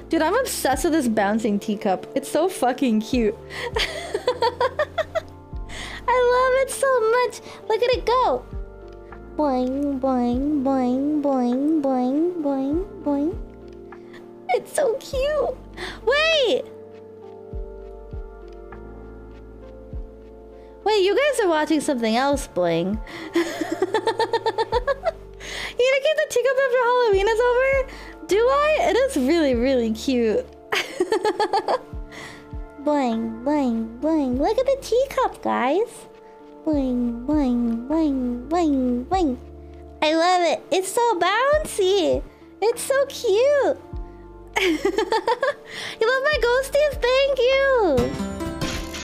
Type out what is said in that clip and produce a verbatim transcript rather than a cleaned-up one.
Dude, I'm obsessed with this bouncing teacup. It's so fucking cute. I love it so much. Look at it go. Boing, boing, boing, boing, boing, boing, boing. It's so cute. Wait. Wait, you guys are watching something else, Bling. You gonna keep the teacup after Halloween is over? Do I? It is really, really cute. Boing, boing, boing. Look at the teacup, guys. Boing, boing, boing, boing, boing. I love it. It's so bouncy. It's so cute. You love my ghosties? Thank you.